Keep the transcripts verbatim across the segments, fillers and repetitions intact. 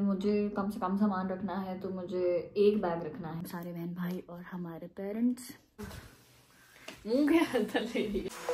मुझे कम से कम सामान रखना है तो मुझे एक बैग रखना है। सारे बहन भाई और हमारे पेरेंट्स मुंह के अंदर ले रही है।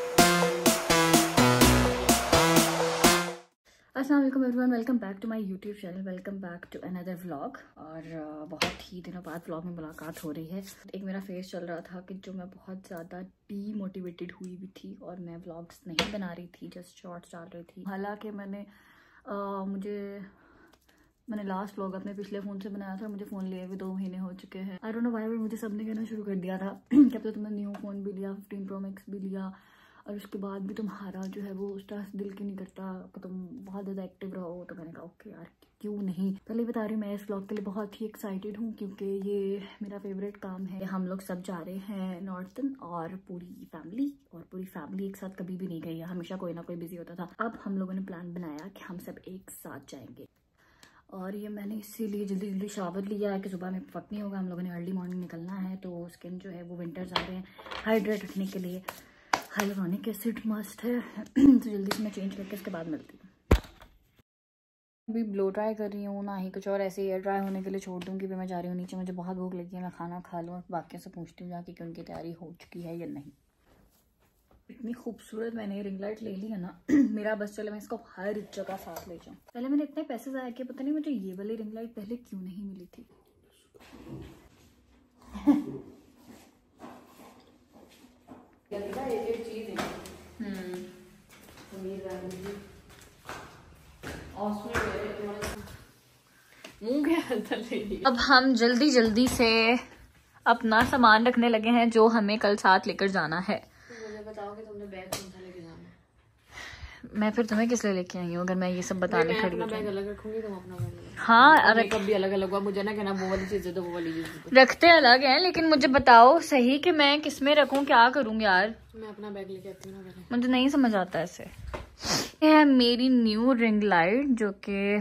अस्सलाम वालेकुम everyone, welcome back to my YouTube channel, welcome back to another vlog. और uh, बहुत ही दिनों बाद व्लॉग में मुलाकात हो रही है। एक मेरा फेस चल रहा था कि जो मैं बहुत ज़्यादा डीमोटिवेटेड हुई भी थी और मैं व्लॉग्स नहीं बना रही थी, जस्ट शॉर्ट्स डाल रही थी। हालांकि मैंने uh, मुझे मैंने लास्ट व्लॉग अपने पिछले फ़ोन से बनाया था, मुझे फ़ोन लिए हुए दो महीने हो चुके हैं। आई डोंट नो व्हाई मुझे सबने कहना शुरू कर दिया था कि अब तो तुमने न्यू फ़ोन भी लिया, फिफ्टीन प्रो मैक्स भी लिया और उसके बाद भी तुम्हारा जो है वो उस तरह से दिल की नहीं करता कि तुम बहुत ज़्यादा एक्टिव रहो। तो मैंने कहा ओके यार क्यों नहीं। पहले बता रही हूँ मैं इस व्लॉग के लिए बहुत ही एक्साइटेड हूँ क्योंकि ये मेरा फेवरेट काम है। हम लोग सब जा रहे हैं नॉर्थन और पूरी फैमिली और पूरी फैमिली एक साथ कभी भी नहीं गई है, हमेशा कोई ना कोई बिजी होता था। अब हम लोगों ने प्लान बनाया कि हम सब एक साथ जाएंगे और ये मैंने इसीलिए जल्दी जल्दी शावर लिया है कि सुबह में वक्त नहीं होगा। हम लोगों ने अर्ली मॉर्निंग निकलना है तो स्किन जो है वो विंटर्स आ रहे हैं, हाइड्रेट रखने के लिए हाइलोरॉनिक एसिड मस्ट है। तो जल्दी से मैं चेंज करके इसके बाद मिलती हूँ। अभी ब्लो ड्राई कर रही हूँ, ना ही कुछ और, ऐसे एयर ड्राई होने के लिए छोड़ दूँगी। मैं जा रही हूँ नीचे, मुझे बहुत भूख लगी है, मैं खाना खा लूँ और बाकियों से पूछती हूँ जाके कि उनकी तैयारी हो चुकी है या नहीं। इतनी खूबसूरत मैंने रिंग लाइट ले ली है ना मेरा बस चले मैं इसको हर जगह साथ ले जाऊँ। पहले मैंने इतने पैसे ज़ाया किए, पता नहीं मुझे ये वाली रिंग लाइट पहले क्यों नहीं मिली थी। एक चीज है मुंह के अंदर ले रही है। अब हम जल्दी जल्दी से अपना सामान रखने लगे हैं जो हमें कल साथ लेकर जाना है। मुझे बताओ कि तुमने बैग कौन सा लेके जाना है। मैं फिर तुम्हें किस लिए लेके आई हूँ अगर मैं ये सब बताने खड़ी हूँ। बैग अलग रखूंगी, तुम अपना बैग अलग। हाँ अरे कब भी अलग अलग हुआ, मुझे ना कहना वो वाली चीजें तो वो वाली चीजें रखते अलग हैं, लेकिन मुझे बताओ सही कि मैं किस में रखूँ, क्या करूँ यार। मैं अपना बैग लेके आती हूँ ना, मुझे नहीं समझ आता ऐसे। ये है मेरी न्यू रिंग लाइट जो कि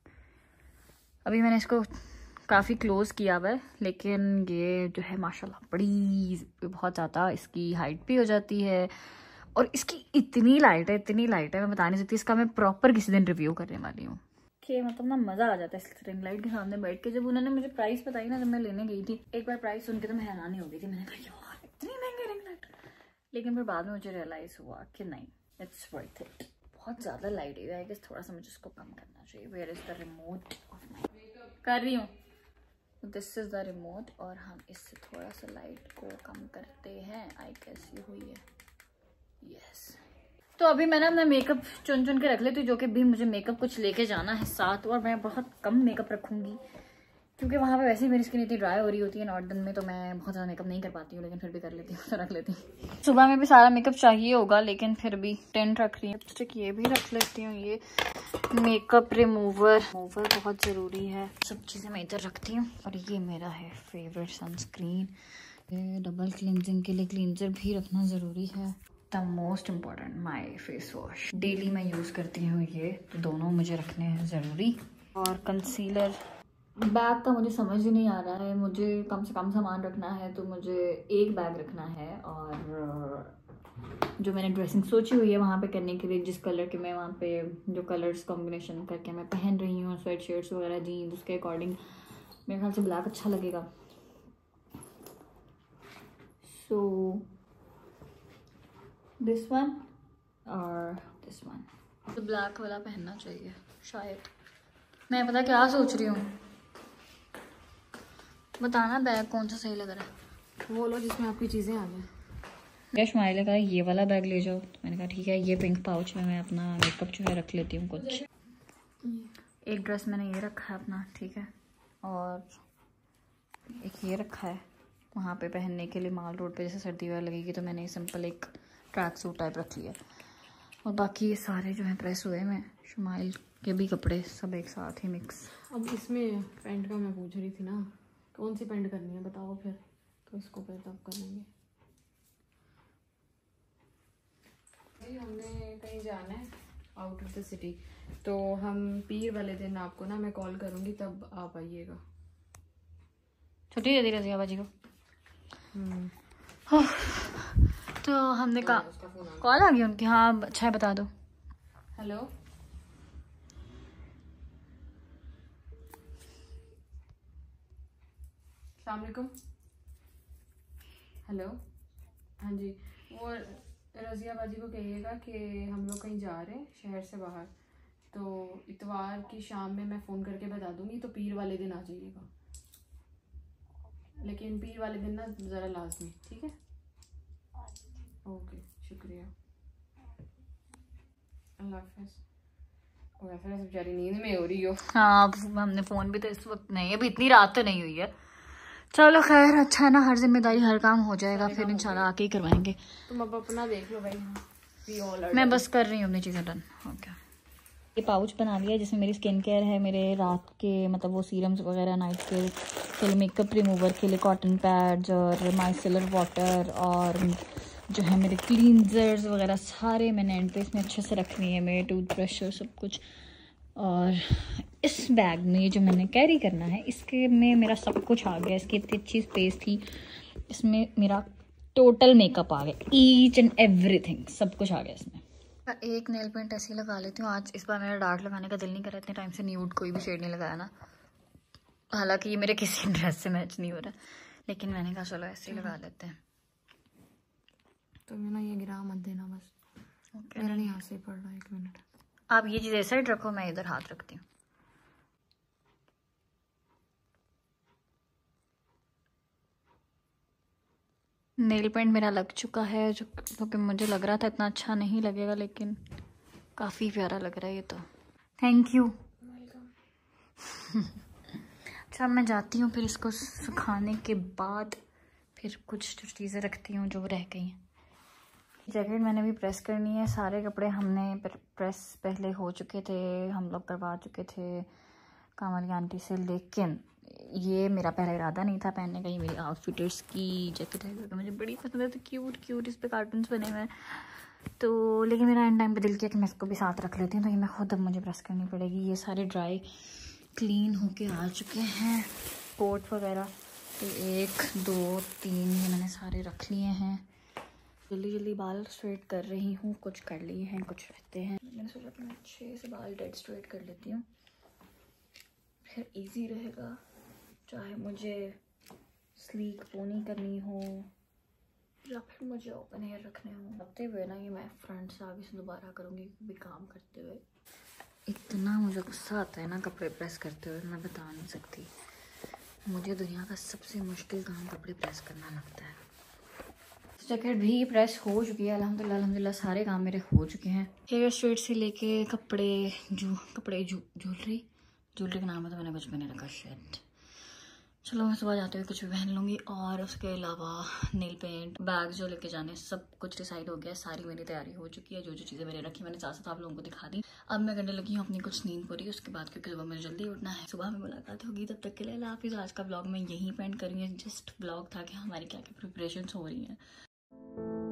अभी मैंने इसको काफ़ी क्लोज किया हुआ है, लेकिन ये जो है माशाल्लाह बड़ी बहुत ज़्यादा इसकी हाइट भी हो जाती है और इसकी इतनी लाइट है, इतनी लाइट है मैं बता नहीं सकती। इसका मैं प्रॉपर किसी दिन रिव्यू करने वाली हूँ कि मतलब ना मज़ा आ जाता है इस रिंग लाइट के सामने बैठ के। जब उन्होंने मुझे प्राइस बताई ना, जब मैं लेने गई थी, एक बार प्राइस सुन के तो मैं हैरानी हो गई थी। मैंने कहा यार इतनी महंगी रिंग लाइट, लेकिन फिर बाद में मुझे रियलाइज़ हुआ कि नहीं, इट्स वर्थ इट। बहुत ज़्यादा लाइट है, आई गेस थोड़ा सा मुझे इसको कम करना चाहिए। Where is the remote of my, कर रही हूँ। दिस इज़ द रिमोट और हम इससे थोड़ा सा लाइट को कम करते हैं। आई गेस ये हुई है, यस। तो अभी मैं ना अपना मेकअप चुन चुन के रख लेती हूँ, जो कि भी मुझे मेकअप कुछ लेके जाना है साथ। और मैं बहुत कम मेकअप रखूँगी क्योंकि वहाँ पे वैसे ही मेरी स्किन इतनी ड्राई हो रही होती है नॉर्दर्न में, तो मैं बहुत ज़्यादा मेकअप नहीं कर पाती हूँ, लेकिन फिर भी कर लेती हूँ, तो रख लेती हूँ। सुबह में भी सारा मेकअप चाहिए होगा, लेकिन फिर भी टेंट रख रही हूँ। लिपस्टिक ये भी रख लेती हूँ, ये मेकअप रिमूवर रिमूवर बहुत ज़रूरी है। सब चीज़ें मैं इधर रखती हूँ। और ये मेरा है फेवरेट सनस्क्रीन, ये डबल क्लिनजिंग के लिए क्लींजर भी रखना ज़रूरी है। The most important my face wash, daily मैं यूज़ करती हूँ ये, तो दोनों मुझे रखने हैं ज़रूरी। और कंसीलर, बैग का मुझे समझ ही नहीं आ रहा है, मुझे कम से कम सामान रखना है तो मुझे एक बैग रखना है। और जो मैंने ड्रेसिंग सोची हुई है वहाँ पे करने के लिए, जिस कलर के मैं वहाँ पे जो कलर्स कॉम्बिनेशन करके मैं पहन रही हूँ, स्वेट शर्ट्स वगैरह जीन्स, उसके अकॉर्डिंग मेरे ख्याल से ब्लैक अच्छा लगेगा। सो दिस वन और दिस वन, तो ब्लैक वाला पहनना चाहिए शायद। मैं पता क्या सोच रही हूँ, बताना बैग कौन सा सही लग रहा है। वो लो जिसमें आपकी चीज़ें आ जाए। शुमाइले का ये वाला बैग ले जाओ, तो मैंने कहा ठीक है, ये पिंक पाउच में मैं अपना मेकअप जो है रख लेती हूँ कुछ। एक ड्रेस मैंने ये रखा है अपना, ठीक है, और एक ये रखा है वहाँ पे पहनने के लिए माल रोड पे, जैसे सर्दी वगैरह लगेगी तो मैंने सिंपल एक ट्रैक सूट टाइप रख लिया। और बाकी ये सारे जो हैं प्रेस हुए हैं, शुमाइल के भी कपड़े सब एक साथ ही मिक्स। अब इसमें पैंट का मैं पूछ रही थी ना, कौन सी पैंट करनी है बताओ फिर, तो इसको फिर तब कर लेंगे। हमने कहीं जाना है आउट ऑफ द सिटी, तो हम पीर वाले दिन आपको ना मैं कॉल करूँगी, तब आप आइएगा। छुट्टी दे दी रजिया बाजी को। तो हमने कहा कॉल आ गई उनकी, हाँ अच्छा है बता दो। हेलो अस्सलाम वालेकुम। हेलो, हाँ जी, वो रज़िया बाजी को कहिएगा कि हम लोग कहीं जा रहे हैं शहर से बाहर, तो इतवार की शाम में मैं फ़ोन करके बता दूंगी, तो पीर वाले दिन आ जाइएगा, लेकिन पीर वाले दिन ना ज़रा लाजमी, ठीक है? ओके, शुक्रिया, अल्लाह हाफ़िज़। वैसे वैसे बेचारी नींद में हो रही हो। हाँ, हमने फ़ोन भी तो इस वक्त नहीं, अभी इतनी रात तो नहीं हुई है। चलो खैर, अच्छा है ना, हर जिम्मेदारी हर काम हो जाएगा, फिर इंशाल्लाह आके ही करवाएंगे। तुम अब अपना देख लो भाई। मैं बस कर रही हूँ अपनी चीज़ें डन। ओके, ये पाउच बना लिया जिसमें मेरी स्किन केयर है, मेरे रात के मतलब वो सीरम्स वगैरह, नाइट के फिर मेकअप रिमूवर के लिए कॉटन पैड्स और माइसेलर वाटर, और जो है मेरे क्लींजर्स वगैरह सारे मैंने एंड पे इसमें अच्छे से रख लिए हैं, मेरे टूथब्रश और सब कुछ। और इस बैग में जो मैंने कैरी करना है, इसके में मेरा सब कुछ आ गया। इसकी इतनी अच्छी स्पेस थी, इसमें मेरा टोटल मेकअप आ गया, ईच एंड एवरीथिंग, सब कुछ आ गया इसमें। एक नेल पेंट ऐसे ही लगा लेती हूँ आज, इस बार मेरा डार्क लगाने का दिल नहीं कर रहा, इतने टाइम से न्यूड कोई भी शेड नहीं लगाया ना, हालांकि ये मेरे किसी ड्रेस से मैच नहीं हो रहा, लेकिन मैंने कहा चलो ऐसे ही लगा लेते हैं। तो मैं ना ये गिरा मत देना बस, okay. मेरा नहीं हाथ से पड़ रहा, एक मिनट। आप ये चीज़ ऐसा ही रखो, मैं इधर हाथ रखती हूँ। नेल पेंट मेरा लग चुका है, जो क्योंकि मुझे लग रहा था इतना अच्छा नहीं लगेगा, लेकिन काफ़ी प्यारा लग रहा है ये तो। Thank you. अच्छा, मैं जाती हूँ, फिर इसको सुखाने के बाद फिर कुछ चीज़ें रखती हूँ जो रह गई हैं। जैकेट मैंने भी प्रेस करनी है, सारे कपड़े हमने प्रेस पहले हो चुके थे, हम लोग करवा चुके थे कामल की आंटी से, लेकिन ये मेरा पहला इरादा नहीं था पहनने का। ये मेरी आउटफिटर्स की जैकेट है क्योंकि मुझे बड़ी पसंद है, तो क्यूट क्यूट इस पे कार्टून्स बने हुए हैं, तो लेकिन मेरा एंड टाइम पे दिल किया कि मैं इसको भी साथ रख लेती हूँ, तो ये मैं खुद अब मुझे प्रेस करनी पड़ेगी। ये सारे ड्राई क्लीन होके आ चुके हैं कोट वगैरह, तो एक दो तीन ये मैंने सारे रख लिए हैं। जल्दी जल्दी बाल स्ट्रेट कर रही हूँ, कुछ कर लिए हैं, कुछ रहते हैं। मैंने सोचा कि मैं अच्छे से बाल डेड स्ट्रेट कर लेती हूँ, फिर इजी रहेगा, चाहे मुझे स्लीक पोनी करनी हो या फिर मुझे ओपन हेयर रखने हो। रखते हुए ना ये मैं फ्रंट से आगे से दोबारा करूँगी भी काम करते हुए। इतना मुझे गुस्सा आता है ना कपड़े प्रेस करते हुए, मैं बता नहीं सकती। मुझे दुनिया का सबसे मुश्किल काम कपड़े प्रेस करना लगता है। जैकेट भी प्रेस हो चुकी है, अल्हम्दुलिल्लाह अल्हम्दुलिल्लाह सारे काम मेरे हो चुके हैं। हेयर स्ट्रेट से लेके कपड़े, जो कपड़े ज्वेलरी ज्वेलरी का नाम है तो मैंने कुछ भी नहीं रखा शायद। चलो मैं सुबह जाते हुए कुछ भी पहन लूँगी, और उसके अलावा नेल पेंट, बैग जो लेके जाने, सब कुछ डिसाइड हो गया, सारी मेरी तैयारी हो चुकी है। जो जो चीज़ें मैंने रखी मैंने साथ साथ आप लोगों को दिखा दी। अब मैं करने लगी हूँ अपनी कुछ नींद पूरी, उसके बाद क्योंकि सुबह मुझे जल्दी उठना है। सुबह में मुलाकात होगी, तब तक के लिए अल्लाह हाफिज़। आज का ब्लॉग मैं यहीं पे एंड करूँगी, जस्ट ब्लॉग था कि हमारी क्या क्या प्रिपरेशन हो रही हैं।